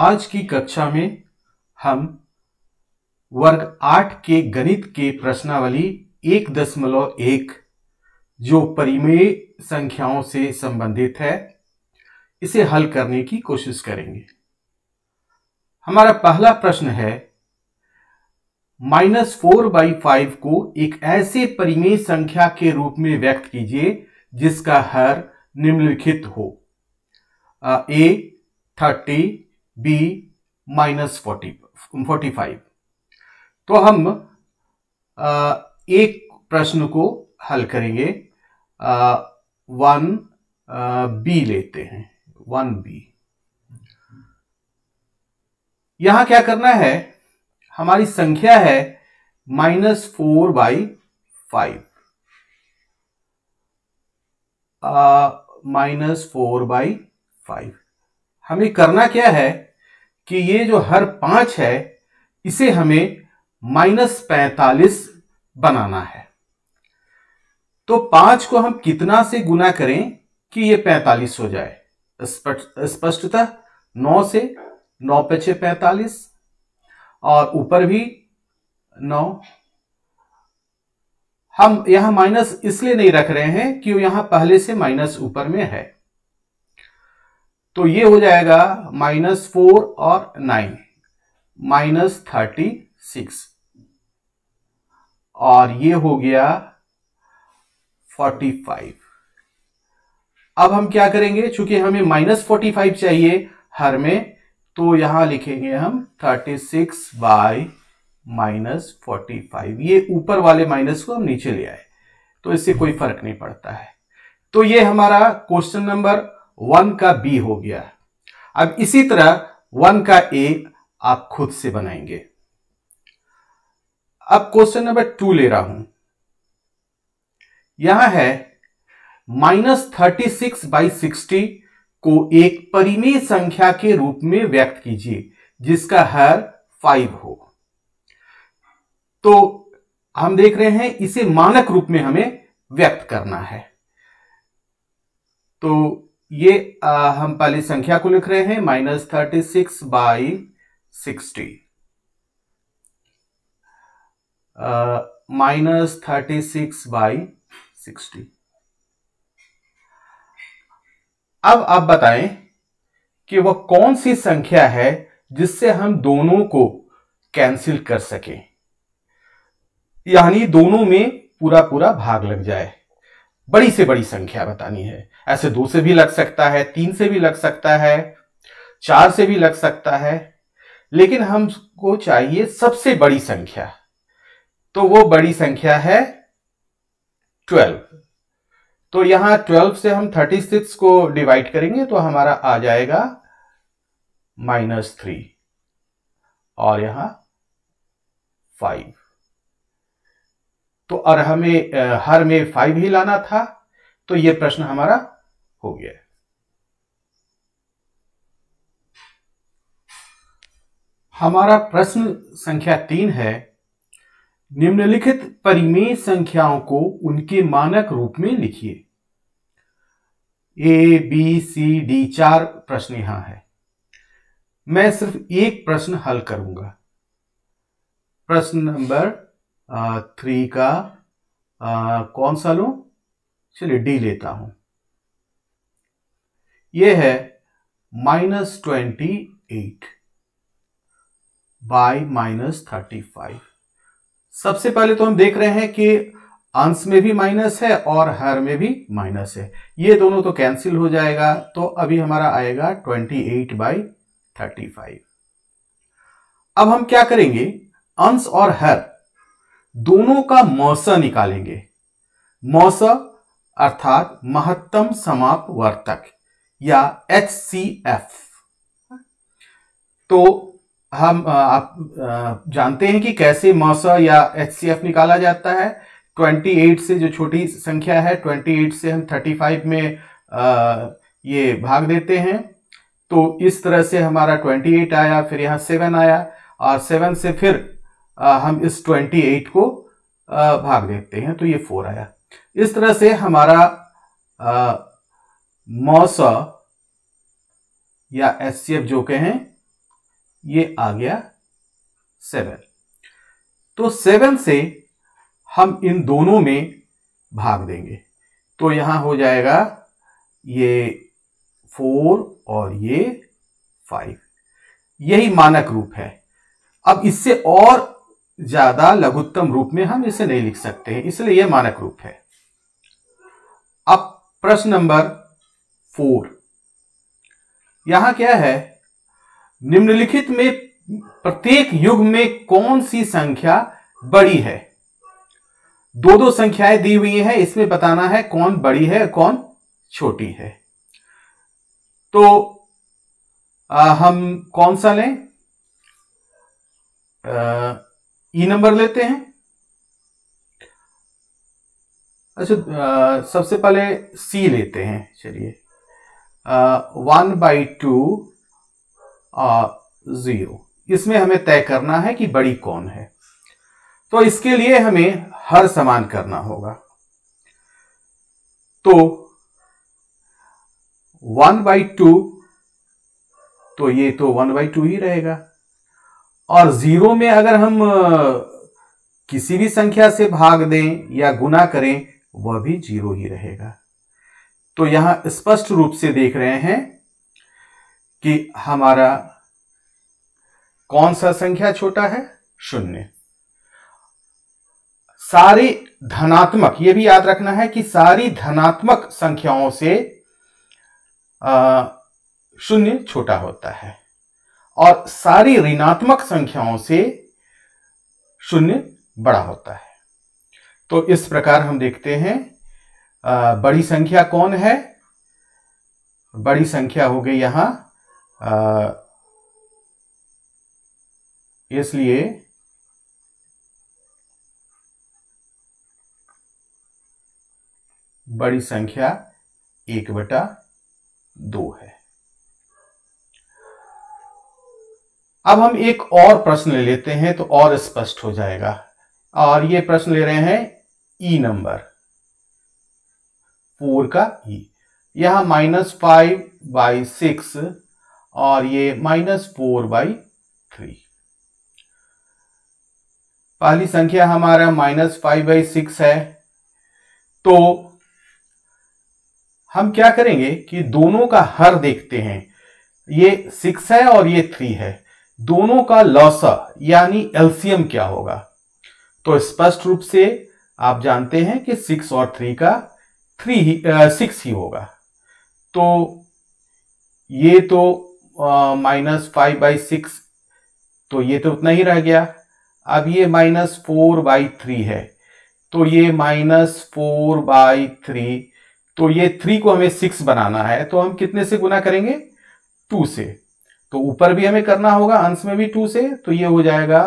आज की कक्षा में हम वर्ग 8 के गणित के प्रश्नावली 1.1 जो परिमेय संख्याओं से संबंधित है, इसे हल करने की कोशिश करेंगे। हमारा पहला प्रश्न है, -4/5 को एक ऐसे परिमेय संख्या के रूप में व्यक्त कीजिए जिसका हर निम्नलिखित हो। A 30, B -45। तो हम एक प्रश्न को हल करेंगे। 1B लेते हैं। 1B यहां क्या करना है, हमारी संख्या है -4/5। -4/5 हमें करना क्या है कि ये जो हर 5 है इसे हमें -45 बनाना है। तो 5 को हम कितना से गुना करें कि ये 45 हो जाए? स्पष्टतः 9 से। 9 × 5 = 45 और ऊपर भी 9। हम यहां माइनस इसलिए नहीं रख रहे हैं कि यहां पहले से माइनस ऊपर में है। तो ये हो जाएगा -4 और 9 -36 और ये हो गया 45। अब हम क्या करेंगे, चूंकि हमें -45 चाहिए हर में, तो यहां लिखेंगे हम 36/-45। ये ऊपर वाले माइनस को हम नीचे ले आए, तो इससे कोई फर्क नहीं पड़ता है। तो ये हमारा क्वेश्चन नंबर 1 का B हो गया। अब इसी तरह 1 का A आप खुद से बनाएंगे। अब क्वेश्चन नंबर 2 ले रहा हूं। यहां है -36/60 को एक परिमेय संख्या के रूप में व्यक्त कीजिए जिसका हर 5 हो। तो हम देख रहे हैं इसे मानक रूप में हमें व्यक्त करना है। तो ये हम पहले संख्या को लिख रहे हैं -36/60। -36/60। अब आप बताएं कि वह कौन सी संख्या है जिससे हम दोनों को कैंसिल कर सकें, यानी दोनों में पूरा पूरा भाग लग जाए। बड़ी से बड़ी संख्या बतानी है। ऐसे 2 से भी लग सकता है, 3 से भी लग सकता है, 4 से भी लग सकता है, लेकिन हमको चाहिए सबसे बड़ी संख्या। तो वो बड़ी संख्या है 12। तो यहां 12 से हम 36 को डिवाइड करेंगे तो हमारा आ जाएगा -3 और यहां 5। तो और हमें हर में 5 ही लाना था, तो यह प्रश्न हमारा हो गया। हमारा प्रश्न संख्या 3 है, निम्नलिखित परिमेय संख्याओं को उनके मानक रूप में लिखिए। A, B, C, D 4 प्रश्न यहां है। मैं सिर्फ एक प्रश्न हल करूंगा। प्रश्न नंबर 3 का कौन सा लूं? चलिए D लेता हूं। यह है -28/-35। सबसे पहले तो हम देख रहे हैं कि अंश में भी माइनस है और हर में भी माइनस है। ये दोनों तो कैंसिल हो जाएगा, तो अभी हमारा आएगा 28/35। अब हम क्या करेंगे, अंश और हर दोनों का मौसा निकालेंगे। मौसा अर्थात महत्तम समापवर्तक या HCF। तो हम आप जानते हैं कि कैसे मौसा या HCF निकाला जाता है। 28 से, जो छोटी संख्या है, 28 से हम 35 में ये भाग देते हैं। तो इस तरह से हमारा 28 आया, फिर यहाँ 7 आया और 7 से फिर हम इस 28 को भाग देते हैं, तो ये 4 आया। इस तरह से हमारा मौसा या HCF जो कहें ये आ गया 7। तो 7 से हम इन दोनों में भाग देंगे, तो यहां हो जाएगा ये 4 और ये 5। यही मानक रूप है। अब इससे और ज्यादा लघुत्तम रूप में हम इसे नहीं लिख सकते हैं, इसलिए यह मानक रूप है। अब प्रश्न नंबर 4, यहां क्या है, निम्नलिखित में प्रत्येक युग में कौन सी संख्या बड़ी है? दो संख्याएं दी हुई हैं, इसमें बताना है कौन बड़ी है कौन छोटी है। तो हम कौन सा लें? ई नंबर लेते हैं। अच्छा, सबसे पहले सी लेते हैं। चलिए, 1/2 0, इसमें हमें तय करना है कि बड़ी कौन है। तो इसके लिए हमें हर समान करना होगा। तो 1/2, तो ये तो 1/2 ही रहेगा। और 0 में अगर हम किसी भी संख्या से भाग दें या गुना करें, वह भी 0 ही रहेगा। तो यहां स्पष्ट रूप से देख रहे हैं कि हमारा कौन सा संख्या छोटा है? 0। सारी धनात्मक, यह भी याद रखना है कि सारी धनात्मक संख्याओं से 0 छोटा होता है और सारी ऋणात्मक संख्याओं से 0 बड़ा होता है। तो इस प्रकार हम देखते हैं बड़ी संख्या कौन है? बड़ी संख्या हो गई यहां, इसलिए बड़ी संख्या 1/2 है। अब हम एक और प्रश्न ले लेते हैं तो और स्पष्ट हो जाएगा। और ये प्रश्न ले रहे हैं ई नंबर 4 का ई। यहां -5/6 और ये -4/3। पहली संख्या हमारा -5/6 है। तो हम क्या करेंगे कि दोनों का हर देखते हैं। ये 6 है और ये 3 है, दोनों का लौसा यानी एलसीएम क्या होगा? तो स्पष्ट रूप से आप जानते हैं कि 6 और 3 का 6 ही होगा। तो ये तो -5/6, तो ये तो उतना ही रह गया। अब ये -4/3 है, तो ये -4/3, तो ये 3 को हमें 6 बनाना है, तो हम कितने से गुना करेंगे? 2 से। तो ऊपर भी हमें करना होगा, अंश में भी 2 से, तो ये हो जाएगा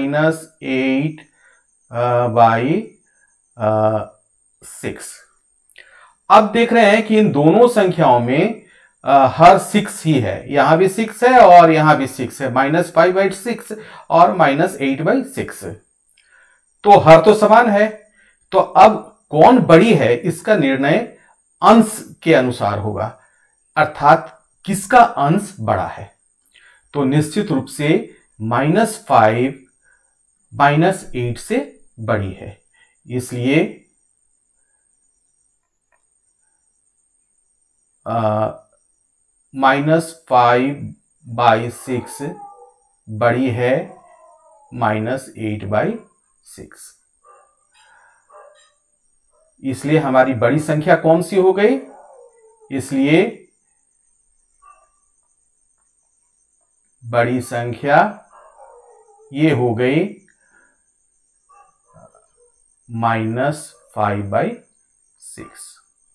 -8/6। अब देख रहे हैं कि इन दोनों संख्याओं में हर 6 ही है। यहां भी 6 है और यहां भी 6 है, -5/6 और -8/6। तो हर तो समान है। तो अब कौन बड़ी है इसका निर्णय अंश के अनुसार होगा, अर्थात किसका अंश बड़ा है। तो निश्चित रूप से -5 -8 से बड़ी है, इसलिए -5/6 बड़ी है -8/6। इसलिए हमारी बड़ी संख्या कौन सी हो गई? इसलिए बड़ी संख्या ये हो गई -5/6।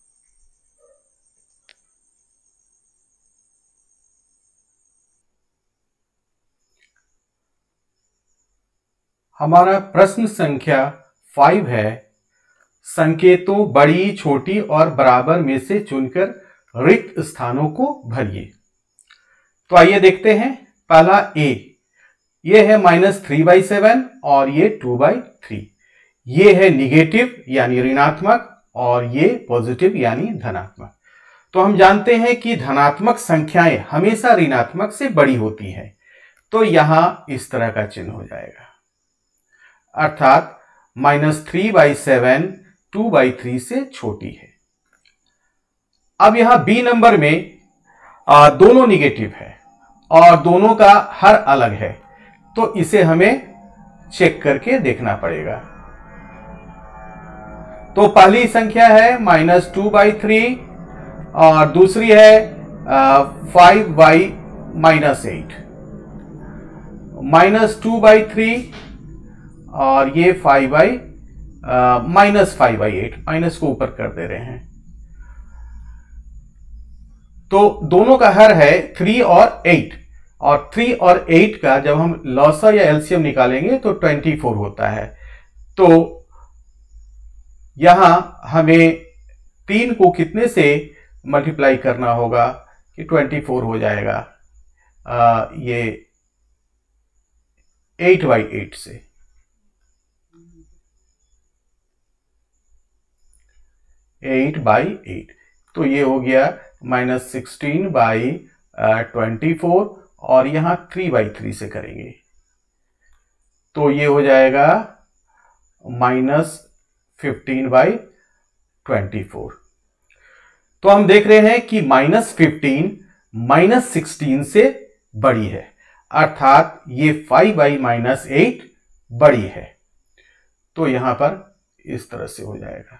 हमारा प्रश्न संख्या 5 है, संकेतों बड़ी, छोटी और बराबर में से चुनकर रिक्त स्थानों को भरिए। तो आइए देखते हैं। पहला ए, ये है -3/7 और ये 2/3। ये है निगेटिव यानी ऋणात्मक और ये पॉजिटिव यानी धनात्मक। तो हम जानते हैं कि धनात्मक संख्याएं हमेशा ऋणात्मक से बड़ी होती हैं। तो यहां इस तरह का चिन्ह हो जाएगा, अर्थात -3/7 2/3 से छोटी है। अब यहां बी नंबर में दोनों निगेटिव है और दोनों का हर अलग है, तो इसे हमें चेक करके देखना पड़ेगा। तो पहली संख्या है -2/3 और दूसरी है 5/-8। -2/3 और ये 5/-8, माइनस को ऊपर कर दे रहे हैं। तो दोनों का हर है 3 और 8, और 3 और 8 का जब हम लॉसा या एलसीएम निकालेंगे तो 24 होता है। तो यहां हमें 3 को कितने से मल्टीप्लाई करना होगा कि 24 हो जाएगा, ये 8/8 से। 8/8, तो ये हो गया -16/24, और यहां 3/3 से करेंगे तो ये हो जाएगा -15/24। तो हम देख रहे हैं कि -15 -16 से बड़ी है, अर्थात ये 5/-8 बड़ी है। तो यहां पर इस तरह से हो जाएगा।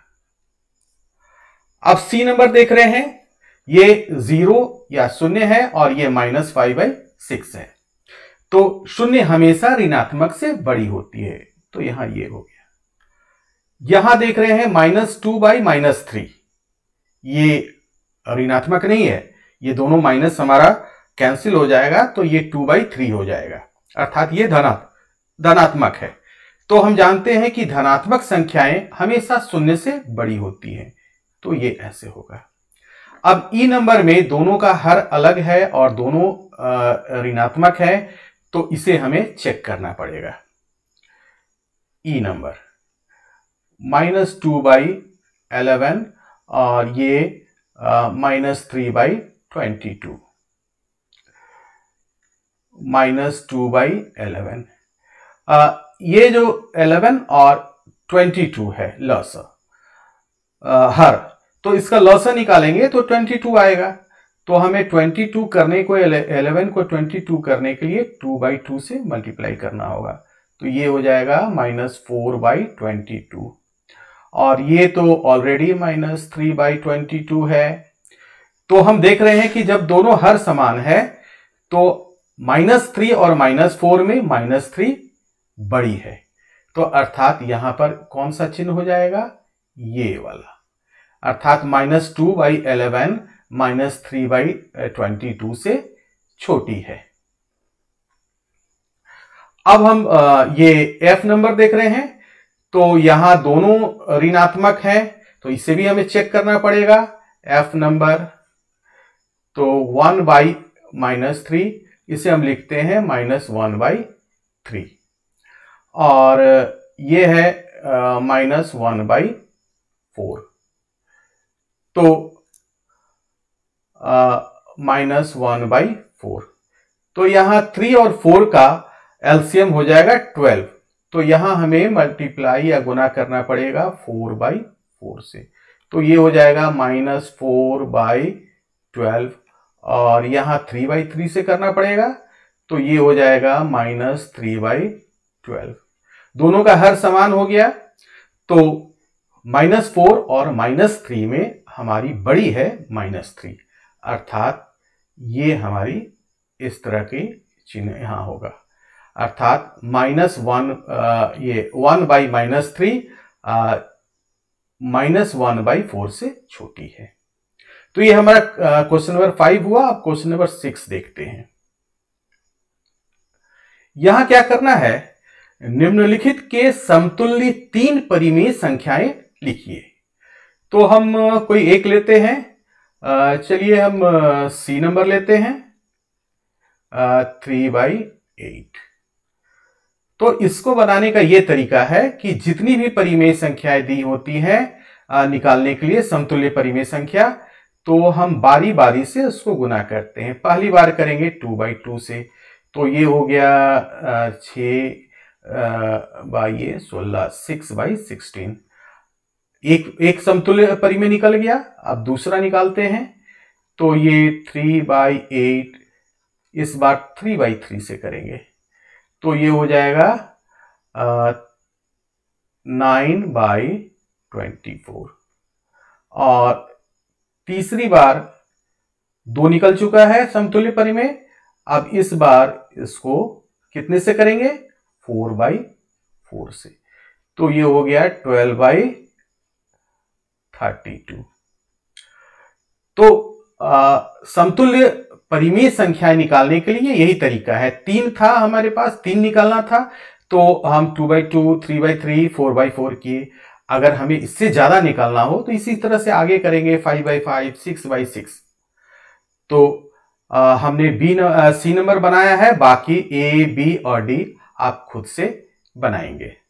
अब सी नंबर देख रहे हैं, ये 0 या शून्य है और ये -5/6 है। तो शून्य हमेशा ऋणात्मक से बड़ी होती है, तो यहां ये हो गया। यहां देख रहे हैं -2/-3, ये ऋणात्मक नहीं है, ये दोनों माइनस हमारा कैंसिल हो जाएगा, तो ये 2/3 हो जाएगा, अर्थात ये धनात्मक है। तो हम जानते हैं कि धनात्मक संख्याएं हमेशा शून्य से बड़ी होती हैं, तो ये ऐसे होगा। अब ई नंबर में दोनों का हर अलग है और दोनों ऋणात्मक है, तो इसे हमें चेक करना पड़ेगा। ई नंबर -2/11 और ये -3/22, -2/11। ये जो 11 और 22 है लॉसा हर, तो इसका लॉसा निकालेंगे तो 22 आएगा। तो हमें 22 करने को 11 को 22 करने के लिए 2/2 से मल्टीप्लाई करना होगा, तो ये हो जाएगा -4/22, और ये तो ऑलरेडी -3/22 है। तो हम देख रहे हैं कि जब दोनों हर समान है तो -3 और -4 में -3 बड़ी है, तो अर्थात यहां पर कौन सा चिन्ह हो जाएगा, ये वाला, अर्थात -2/11 -3/22 से छोटी है। अब हम ये एफ नंबर देख रहे हैं, तो यहां दोनों ऋणात्मक है, तो इसे भी हमें चेक करना पड़ेगा। एफ नंबर तो 1/-3, इसे हम लिखते हैं -1/3, और ये है -1/4, तो -1/4। तो यहां 3 और 4 का एलसीएम हो जाएगा 12, तो यहां हमें मल्टीप्लाई या गुना करना पड़ेगा 4/4 से, तो ये हो जाएगा -4/12, और यहां 3/3 से करना पड़ेगा, तो ये हो जाएगा -3/12। दोनों का हर समान हो गया, तो -4 और -3 में हमारी बड़ी है -3, अर्थात ये हमारी इस तरह की चिन्ह यहां होगा, अर्थात -1 ये 1/-3 -1/4 से छोटी है। तो ये हमारा क्वेश्चन नंबर 5 हुआ। अब क्वेश्चन नंबर 6 देखते हैं। यहां क्या करना है, निम्नलिखित के समतुल्य 3 परिमेय संख्याएं लिखिए। तो हम कोई एक लेते हैं, चलिए हम सी नंबर लेते हैं, 3/8। तो इसको बनाने का यह तरीका है कि जितनी भी परिमेय संख्याएं दी होती हैं निकालने के लिए समतुल्य परिमेय संख्या, तो हम बारी बारी से उसको गुना करते हैं। पहली बार करेंगे 2/2 से, तो ये हो गया 6/16, 6/16। एक समतुल्य परिमेय निकल गया। अब दूसरा निकालते हैं, तो ये 3/8, इस बार 3/3 से करेंगे, तो ये हो जाएगा 9/24। और तीसरी बार 2 निकल चुका है समतुल्य परिमेय। अब इस बार इसको कितने से करेंगे? 4/4 से, तो ये हो गया 12/32। तो समतुल्य परिमेय संख्याएं निकालने के लिए यही तरीका है। 3 था हमारे पास, 3 निकालना था, तो हम 2/2, 3/3, 4/4 किए। अगर हमें इससे ज्यादा निकालना हो तो इसी तरह से आगे करेंगे, 5/5, 6/6। तो हमने सी नंबर बनाया है, बाकी ए, बी और डी आप खुद से बनाएंगे।